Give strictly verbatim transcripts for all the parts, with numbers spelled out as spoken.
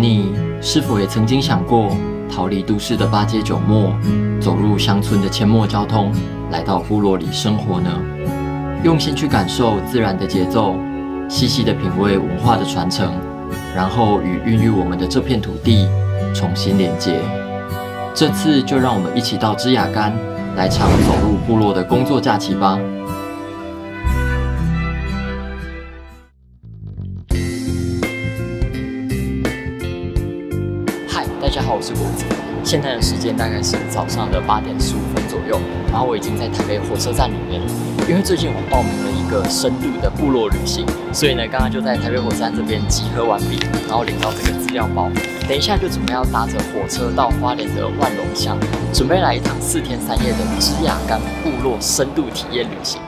你是否也曾经想过逃离都市的八街九陌，走入乡村的阡陌交通，来到部落里生活呢？用心去感受自然的节奏，细细的品味文化的传承，然后与孕育我们的这片土地重新连接。这次就让我们一起到枝雅干，来场走入部落的工作假期吧。嗨，大家好，我是果子。现在的时间大概是早上的八点十五分左右，然后我已经在台北火车站里面了。因为最近我报名了一个深度的部落旅行，所以呢，刚刚就在台北火车站这边集合完毕，然后领到这个资料包。等一下就准备要搭着火车到花莲的万隆乡，准备来一趟四天三夜的枝雅干部落深度体验旅行。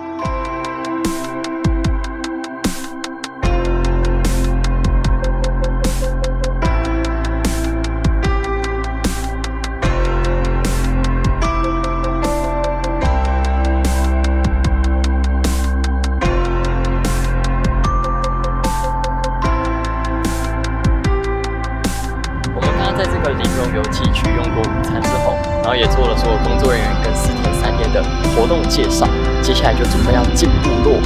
在这个林荣游憩区用过午餐之后，然后也做了所有工作人员跟四天三夜的活动介绍。接下来就准备要进部落。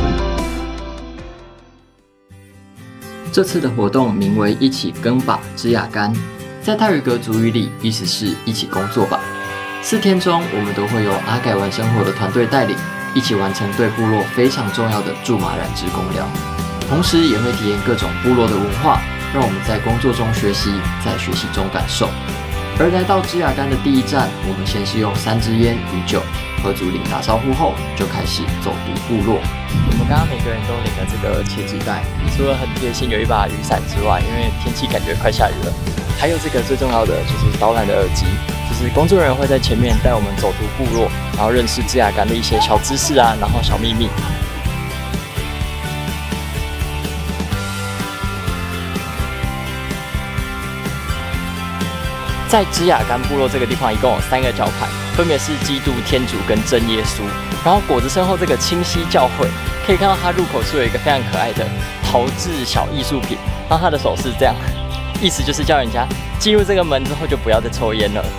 这次的活动名为“一起耕吧枝雅干”，在泰语格族语里，意思是一起工作吧。四天中，我们都会由阿改玩生活的团队带领，一起完成对部落非常重要的驻马染织工疗，同时也会体验各种部落的文化。让我们在工作中学习，在学习中感受。而来到枝雅干的第一站，我们先是用三支烟与酒和族领打招呼后，就开始走读部落。我们刚刚每个人都领了这个茄子袋，除了很贴心有一把雨伞之外，因为天气感觉快下雨了，还有这个最重要的就是导览的耳机，就是工作人员会在前面带我们走读部落，然后认识枝雅干的一些小知识啊，然后小秘密。在枝雅干部落这个地方，一共有三个教派，分别是基督、天主跟真耶稣。然后果子身后这个清溪教会，可以看到它入口处有一个非常可爱的陶制小艺术品，然后它的手是这样，意思就是叫人家进入这个门之后就不要再抽烟了。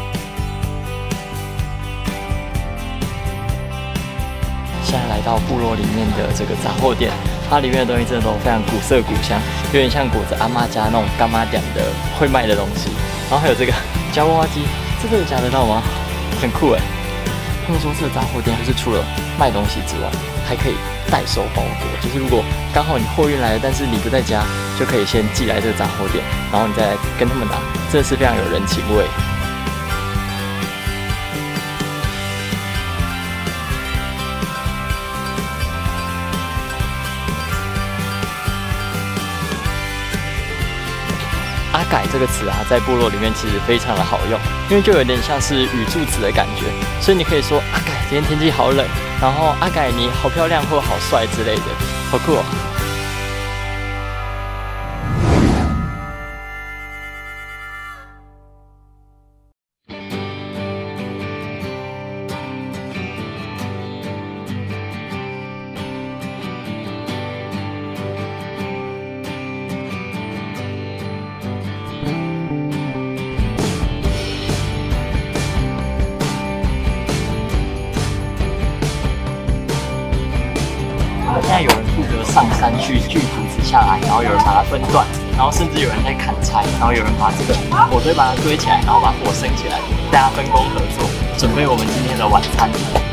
现在来到部落里面的这个杂货店，它里面的东西真的都非常古色古香，有点像果子阿嬷家那种干妈店的会卖的东西。然后还有这个夹娃娃机，这个夹得到吗？很酷哎！他们说这个杂货店就是除了卖东西之外，还可以代收包裹，就是如果刚好你货运来了，但是你不在家，就可以先寄来这个杂货店，然后你再来跟他们拿，真的是非常有人情味。阿改这个词啊，在部落里面其实非常的好用，因为就有点像是语助词的感觉，所以你可以说阿改今天天气好冷，然后阿改你好漂亮或好帅之类的，好酷哦。现在有人负责上山去锯竹子下来，然后有人把它分段，然后甚至有人在砍柴，然后有人把这个火堆把它堆起来，然后把火升起来，大家分工合作，准备我们今天的晚餐。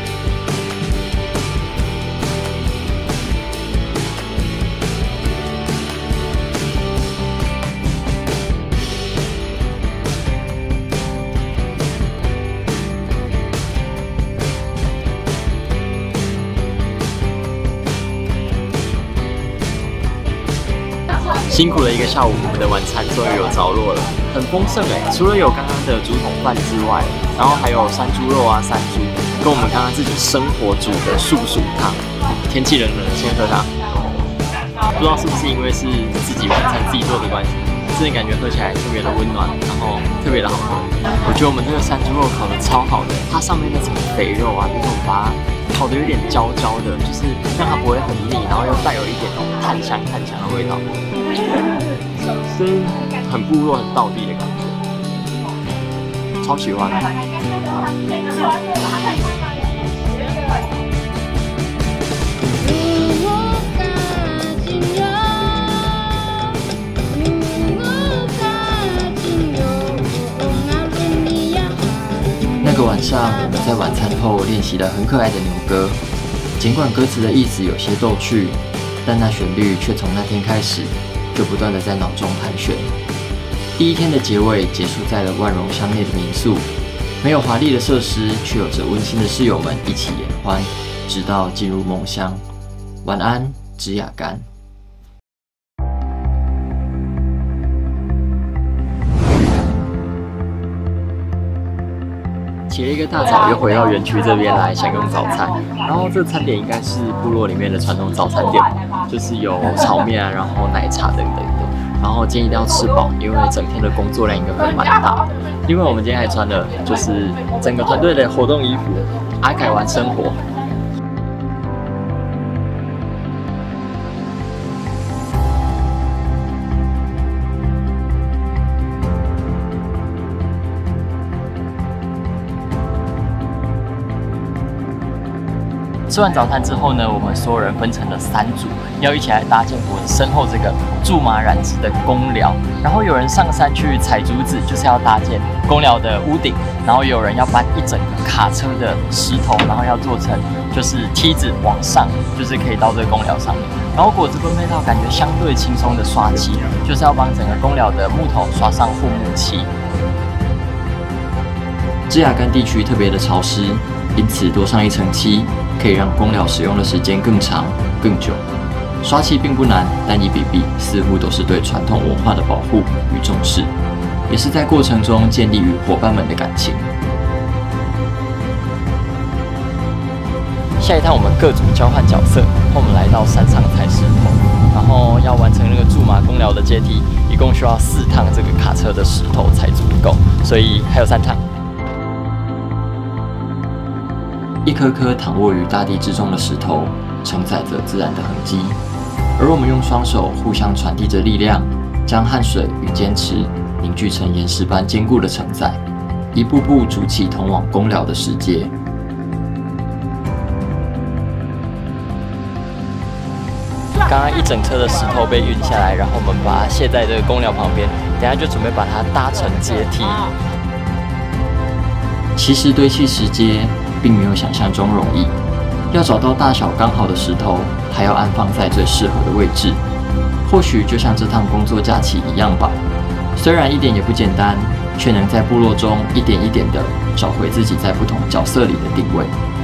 辛苦了一个下午，我们的晚餐终于有着落了，很丰盛哎！除了有刚刚的竹筒饭之外，然后还有山猪肉啊、山猪，跟我们刚刚自己生火煮的素薯汤。天气冷冷，先喝它。不知道是不是因为是自己晚餐自己做的关系，真的感觉喝起来特别的温暖，然后特别的好喝。我觉得我们这个山猪肉烤的超好的，它上面那层肥肉啊，就是我们把它烤的有点焦焦的，就是让它不会很腻，然后又带有一点那种炭香炭香的味道。首先很部落、很道地的感觉，超喜欢。那个晚上，我们在晚餐后练习了很可爱的牛歌。尽管歌词的意思有些逗趣，但那旋律却从那天开始就不断的在脑中盘旋。第一天的结尾结束在了万荣乡内的民宿，没有华丽的设施，却有着温馨的室友们一起言欢，直到进入梦乡。晚安，枝雅干。起了一个大早，又回到园区这边来享用早餐。然后这餐点应该是部落里面的传统早餐店，就是有炒面啊，然后奶茶等等的。然后今天一定要吃饱，因为整天的工作量应该会蛮大的。另外，我们今天还穿了就是整个团队的活动衣服，阿凯玩生活。吃完早餐之后呢，我们所有人分成了三组，要一起来搭建我身后这个苎麻染织的公寮。然后有人上山去采竹子，就是要搭建公寮的屋顶。然后有人要搬一整个卡车的石头，然后要做成就是梯子往上，就是可以到这个公寮上面。然后果子分配到感觉相对轻松的刷漆，就是要帮整个公寮的木头刷上护木漆。枝雅干地区特别的潮湿，因此多上一层漆，可以让公寮使用的时间更长、更久。刷漆并不难，但一笔笔似乎都是对传统文化的保护与重视，也是在过程中建立与伙伴们的感情。下一趟我们各组交换角色，我们来到山上采石头，然后要完成那个苎麻公寮的阶梯，一共需要四趟这个卡车的石头才足够，所以还有三趟。一颗颗躺卧于大地之中的石头，承载着自然的痕迹，而我们用双手互相传递着力量，将汗水与坚持凝聚成岩石般坚固的承载，一步步筑起通往公寮的石阶。刚刚一整车的石头被运下来，然后我们把它卸在这个公寮旁边，等下就准备把它搭成阶梯。其实堆砌石阶并没有想象中容易，要找到大小刚好的石头，还要安放在最适合的位置。或许就像这趟工作假期一样吧，虽然一点也不简单，却能在部落中一点一点地找回自己在不同角色里的定位。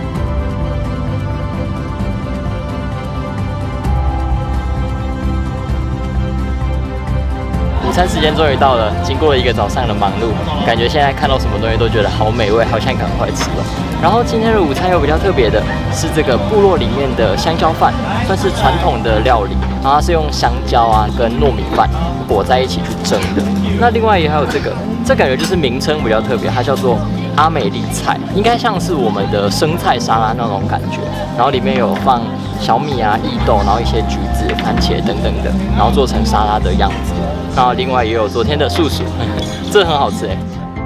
午餐时间终于到了，经过了一个早上的忙碌，感觉现在看到什么东西都觉得好美味，好想赶快吃了。然后今天的午餐有比较特别的是这个部落里面的香蕉饭，算是传统的料理，然后它是用香蕉啊跟糯米饭裹在一起去蒸的。那另外也还有这个，这感觉就是名称比较特别，它叫做阿美丽菜，应该像是我们的生菜沙拉那种感觉。然后里面有放小米啊、豌豆，然后一些橘子、番茄等等的，然后做成沙拉的样子。然后另外也有昨天的素薯，这很好吃哎。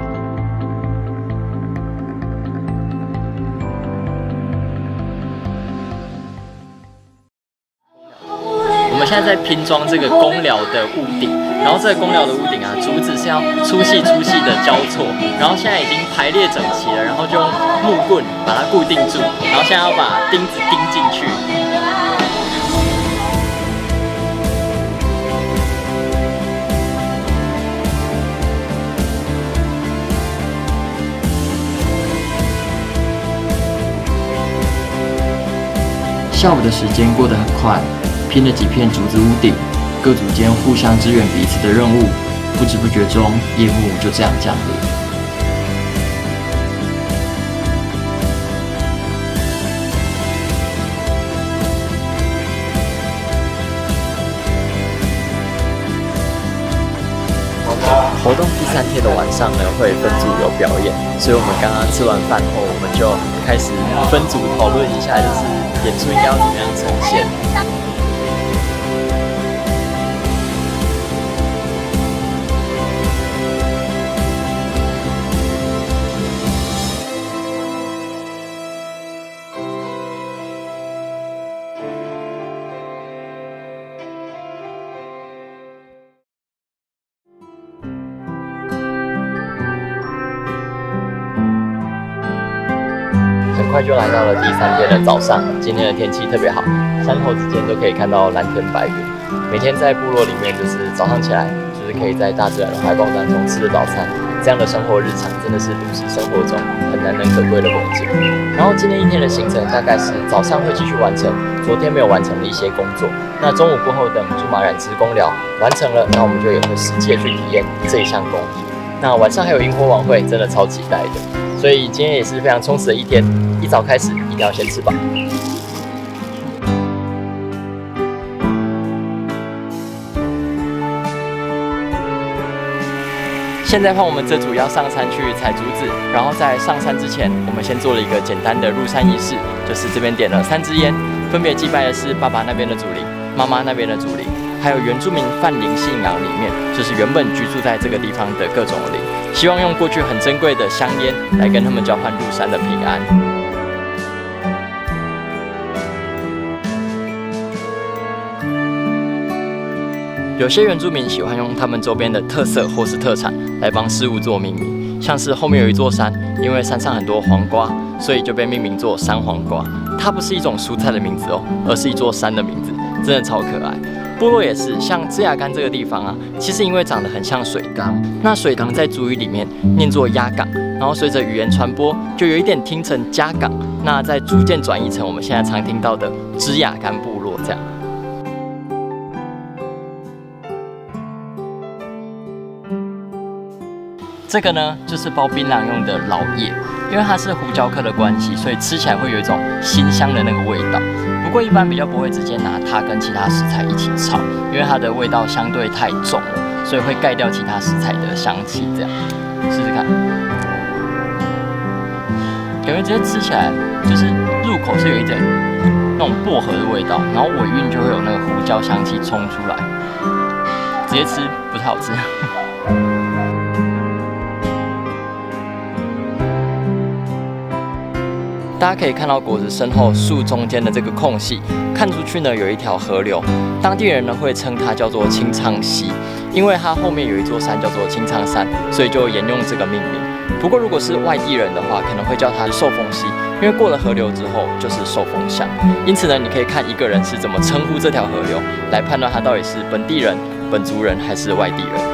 我们现在在拼装这个公寮的屋顶，然后这个公寮的屋顶啊，竹子是要粗细粗细的交错，然后现在已经排列整齐了，然后就用木棍把它固定住，然后现在要把钉子钉进去。下午的时间过得很快，拼了几片竹子屋顶，各组间互相支援彼此的任务，不知不觉中夜幕就这样降临。活动第三天的晚上呢，会分组有表演，所以我们刚刚吃完饭后，我们就开始分组讨论一下，就是演出应该要怎么样呈现。 快就来到了第三天的早上，今天的天气特别好，山头之间都可以看到蓝天白云。每天在部落里面，就是早上起来，就是可以在大自然的怀抱当中吃着早餐，这样的生活日常真的是都市生活中很难能可贵的风景。然后今天一天的行程大概是早上会继续完成昨天没有完成的一些工作，那中午过后等苎麻染织工疗完成了，那我们就也会实际的去体验这一项工艺。那晚上还有萤火晚会，真的超期待的。所以今天也是非常充实的一天，一早开始一定要先吃饱。现在换我们这组要上山去采竹子，然后在上山之前，我们先做了一个简单的入山仪式，就是这边点了三支烟，分别祭拜的是爸爸那边的祖灵、妈妈那边的祖灵，还有原住民泛灵信仰里面，就是原本居住在这个地方的各种灵，希望用过去很珍贵的香烟来跟他们交换入山的平安。有些原住民喜欢用他们周边的特色或是特产来帮事物做命名，像是后面有一座山，因为山上很多黄瓜，所以就被命名作山黄瓜。它不是一种蔬菜的名字哦，而是一座山的名字，真的超可爱。部落也是，像枝雅干这个地方啊，其实因为长得很像水缸，那水缸在族语里面念作鸭港，然后随着语言传播，就有一点听成家港，那再逐渐转移成我们现在常听到的枝雅干部落这样。这个呢，就是包槟榔用的老叶，因为它是胡椒科的关系，所以吃起来会有一种辛香的那个味道。不过一般比较不会直接拿它跟其他食材一起炒，因为它的味道相对太重了，所以会盖掉其他食材的香气。这样，试试看，感觉直接吃起来就是入口是有一点那种薄荷的味道，然后尾韵就会有那个胡椒香气冲出来，直接吃不太好吃。大家可以看到果子身后树中间的这个空隙，看出去呢有一条河流，当地人呢会称它叫做青苍溪，因为它后面有一座山叫做青苍山，所以就沿用这个命名。不过如果是外地人的话，可能会叫它寿丰溪，因为过了河流之后就是寿丰乡。因此呢，你可以看一个人是怎么称呼这条河流，来判断他到底是本地人、本族人还是外地人。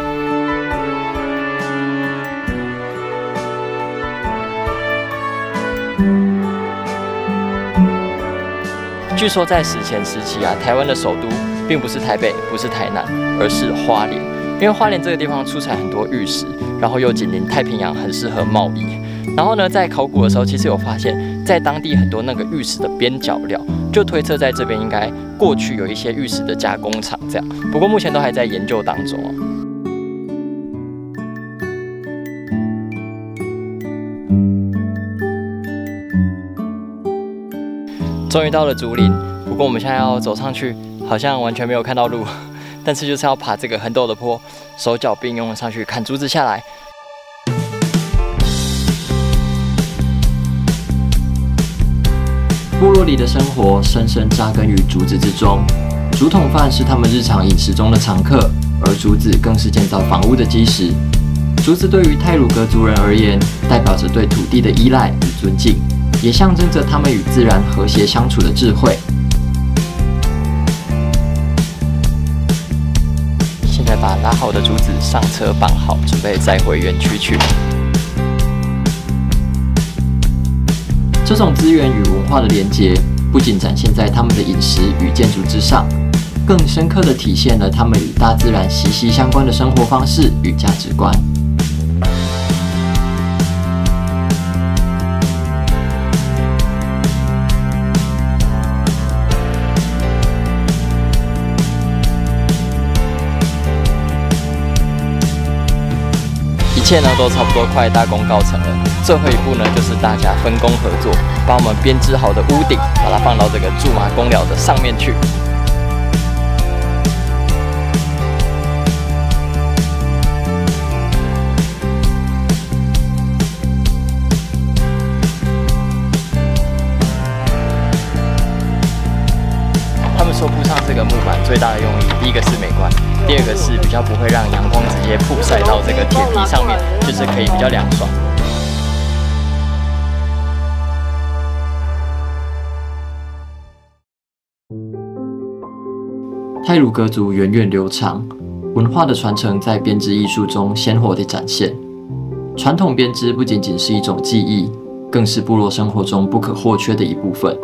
据说在史前时期啊，台湾的首都并不是台北，不是台南，而是花莲。因为花莲这个地方出产很多玉石，然后又紧邻太平洋，很适合贸易。然后呢，在考古的时候，其实有发现，在当地很多那个玉石的边角料，就推测在这边应该过去有一些玉石的加工厂这样。不过目前都还在研究当中哦。终于到了竹林，不过我们现在要走上去，好像完全没有看到路，但是就是要爬这个很陡的坡，手脚并用上去砍竹子下来。 部落里的生活深深扎根于竹子之中，竹筒饭是他们日常饮食中的常客，而竹子更是建造房屋的基石。竹子对于太鲁阁族人而言，代表着对土地的依赖与尊敬，也象征着他们与自然和谐相处的智慧。 现在把拉好的竹子上车绑好，准备载回园区去。 这种资源与文化的连结，不仅展现在他们的饮食与建筑之上，更深刻地体现了他们与大自然息息相关的生活方式与价值观。 一切呢都差不多快大功告成了，最后一步呢就是大家分工合作，把我们编织好的屋顶，把它放到这个苎麻工寮的上面去。他们说铺上这个木板最大的用意，第一个是美观，第二个是比较不会让阳光直接曝晒到这个铁皮上面，就是可以比较凉爽。 太鲁阁族源远流长，文化的传承在编织艺术中鲜活地展现。传统编织不仅仅是一种技艺，更是部落生活中不可或缺的一部分。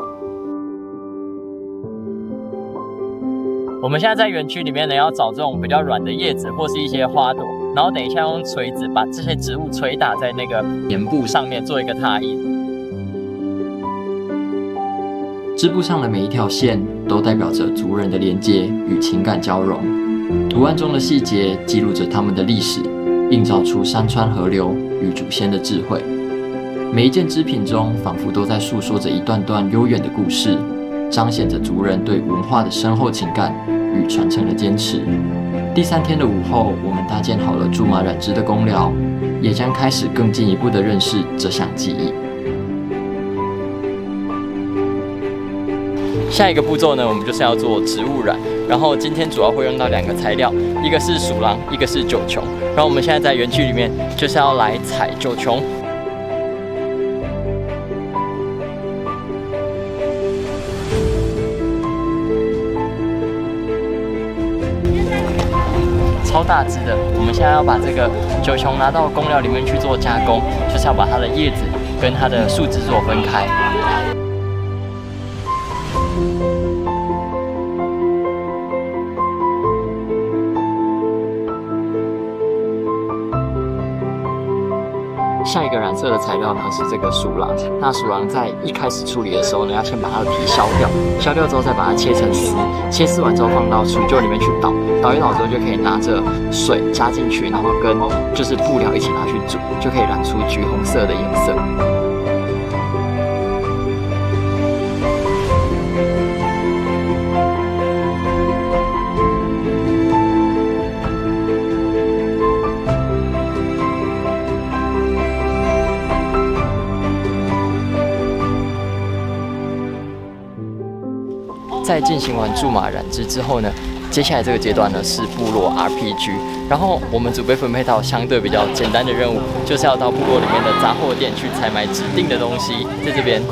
我们现在在园区里面呢，要找这种比较软的叶子或是一些花朵，然后等一下用锤子把这些植物捶打在那个棉布上面，做一个拓印。 织布上的每一条线都代表着族人的连结与情感交融，图案中的细节记录着他们的历史，映照出山川河流与祖先的智慧。每一件织品中，仿佛都在诉说着一段段悠远的故事，彰显着族人对文化的深厚情感与传承的坚持。第三天的午后，我们搭建好了苎麻染织的工寮，也将开始更进一步的认识这项技艺。 下一个步骤呢，我们就是要做植物染。然后今天主要会用到两个材料，一个是鼠狼，一个是九琼。然后我们现在在园区里面就是要来采九琼。超大只的，我们现在要把这个九琼拿到工寮里面去做加工，就是要把它的叶子跟它的树枝做分开。下一个染色的材料呢是这个鼠狼。那鼠狼在一开始处理的时候呢，要先把它的皮削掉，削掉之后再把它切成丝，切丝完之后放到杵臼里面去捣，捣一捣之后就可以拿着水加进去，然后跟就是布料一起拿去煮，就可以染出橘红色的颜色。在进行完苎麻染织之后呢，接下来这个阶段呢是部落 R P G， 然后我们组被分配到相对比较简单的任务，就是要到部落里面的杂货店去采买指定的东西，在这边。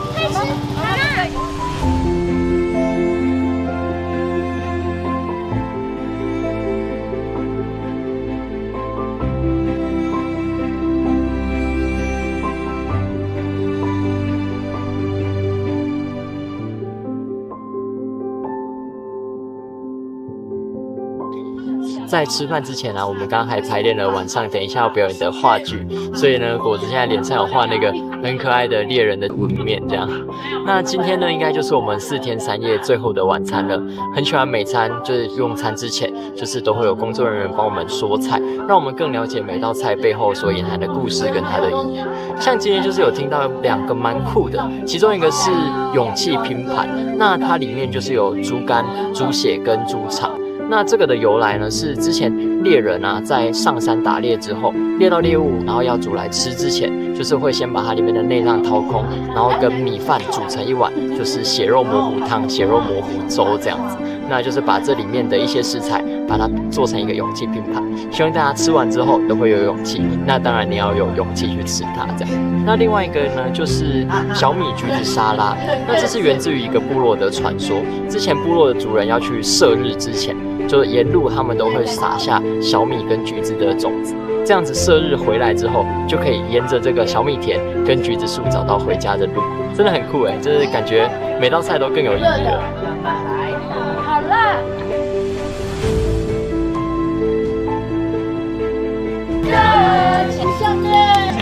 在吃饭之前呢、啊，我们刚刚还排练了晚上等一下要表演的话剧，所以呢，果子现在脸上有画那个很可爱的猎人的纹面，这样。那今天呢，应该就是我们四天三夜最后的晚餐了。很喜欢每餐就是用餐之前，就是都会有工作人员帮我们说菜，让我们更了解每道菜背后所隐含的故事跟它的意义。像今天就是有听到两个蛮酷的，其中一个是勇气拼盘，那它里面就是有猪肝、猪血跟猪肠。那这个的由来呢，是之前猎人啊在上山打猎之后，猎到猎物，然后要煮来吃之前，就是会先把它里面的内脏掏空，然后跟米饭煮成一碗，就是血肉模糊汤、血肉模糊粥这样子。那就是把这里面的一些食材，把它做成一个勇气拼盘，希望大家吃完之后都会有勇气。那当然你要有勇气去吃它这样。那另外一个呢，就是小米橘子沙拉。那这是源自于一个部落的传说，之前部落的族人要去射日之前，就是沿路他们都会撒下小米跟橘子的种子，这样子射日回来之后，就可以沿着这个小米田跟橘子树找到回家的路，真的很酷哎！就是感觉每道菜都更有意义了。好了。谢谢他们。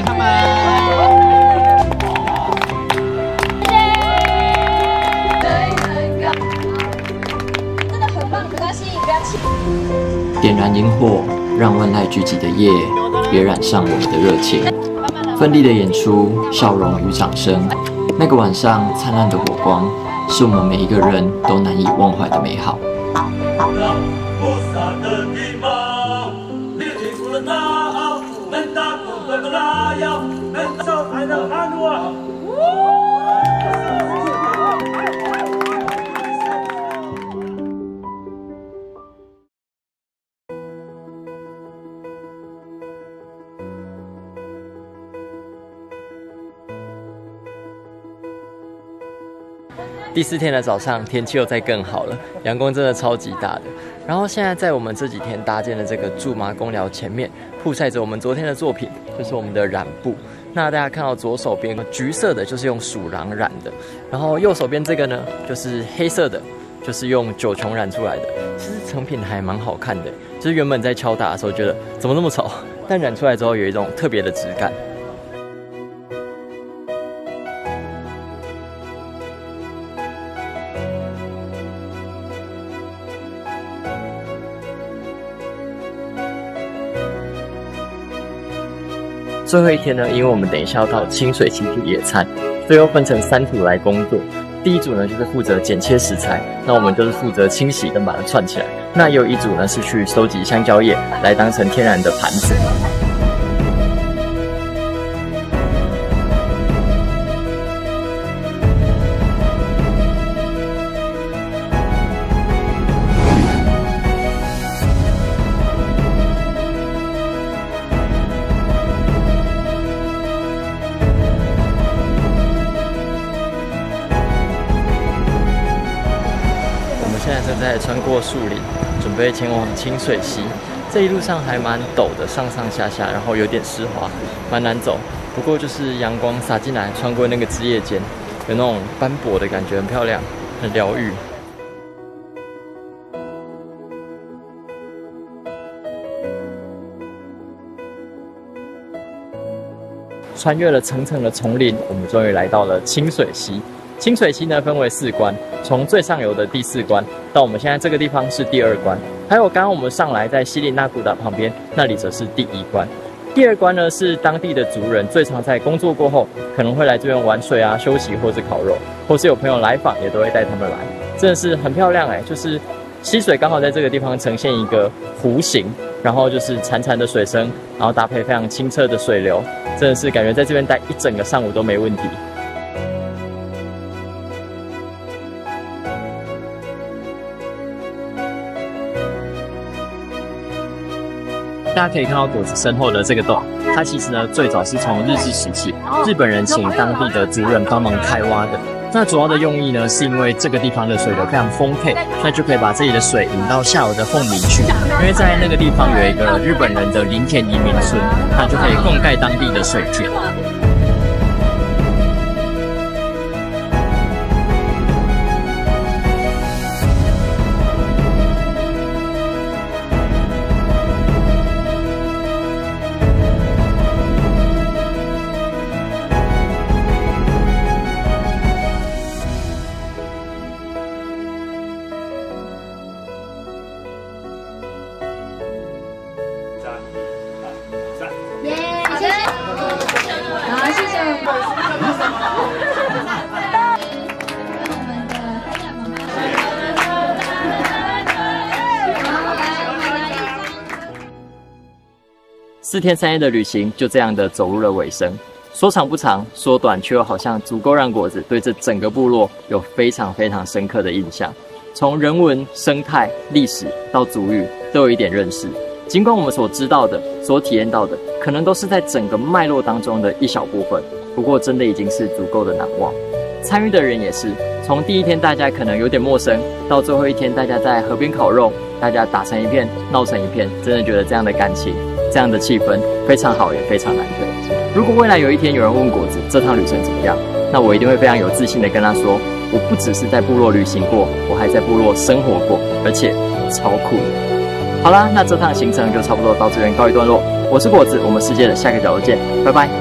点燃萤火，让万籁俱寂的夜也染上我们的热情。奋力的演出，笑容与掌声。那个晚上灿烂的火光，是我们每一个人都难以忘怀的美好。 第四天的早上，天气又再更好了，阳光真的超级大的。然后现在在我们这几天搭建的这个驻麻公寮前面，铺晒着我们昨天的作品，就是我们的染布。那大家看到左手边橘色的，就是用鼠狼染的，然后右手边这个呢，就是黑色的，就是用九琼染出来的。其实成品还蛮好看的，就是原本在敲打的时候觉得怎么那么丑，但染出来之后有一种特别的质感。最后一天呢，因为我们等一下要到清水溪去野餐，所以又分成三组来工作。第一组呢就是负责剪切食材，那我们就是负责清洗跟把它串起来。那也有一组呢是去收集香蕉叶来当成天然的盘子。现在正在穿过树林，准备前往清水溪。这一路上还蛮陡的，上上下下，然后有点湿滑，蛮难走。不过就是阳光洒进来，穿过那个枝叶间，有那种斑驳的感觉，很漂亮，很疗愈。穿越了层层的丛林，我们终于来到了清水溪。清水溪呢分为四关，从最上游的第四关到我们现在这个地方是第二关，还有刚刚我们上来在西里纳古达旁边那里则是第一关。第二关呢是当地的族人最常在工作过后可能会来这边玩水啊、休息或是烤肉，或是有朋友来访也都会带他们来，真的是很漂亮哎、欸！就是溪水刚好在这个地方呈现一个弧形，然后就是潺潺的水声，然后搭配非常清澈的水流，真的是感觉在这边待一整个上午都没问题。大家可以看到果子身后的这个洞，它其实呢最早是从日治时期日本人请当地的族人帮忙开挖的。那主要的用意呢，是因为这个地方的水流非常丰沛，那就可以把这里的水引到下游的凤林去。因为在那个地方有一个日本人的林田移民村，那就可以灌溉当地的水田。 耶，好的，好，谢谢。 四天三夜的旅行就这样的走入了尾声，说长不长，说短却又好像足够让果子对这整个部落有非常非常深刻的印象。从人文、生态、历史到族语，都有一点认识。尽管我们所知道的、所体验到的，可能都是在整个脉络当中的一小部分，不过真的已经是足够的难忘。参与的人也是，从第一天大家可能有点陌生，到最后一天大家在河边烤肉，大家打成一片，闹成一片，真的觉得这样的感情、这样的气氛非常好，也非常难得。如果未来有一天有人问果子这趟旅程怎么样，那我一定会非常有自信的跟他说，我不只是在部落旅行过，我还在部落生活过，而且超酷的。好啦，那这趟行程就差不多到这边告一段落。我是果子，我们世界的下个角落见，拜拜。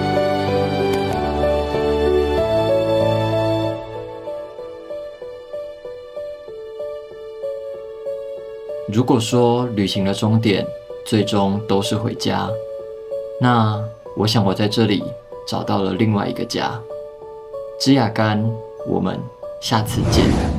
如果说旅行的终点最终都是回家，那我想我在这里找到了另外一个家。枝雅干，我们下次见。